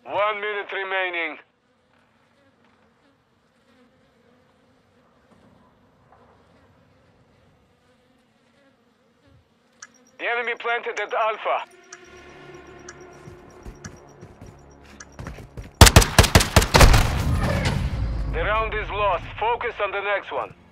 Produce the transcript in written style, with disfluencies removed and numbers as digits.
1 minute remaining. The enemy planted at Alpha. The round is lost. Focus on the next one.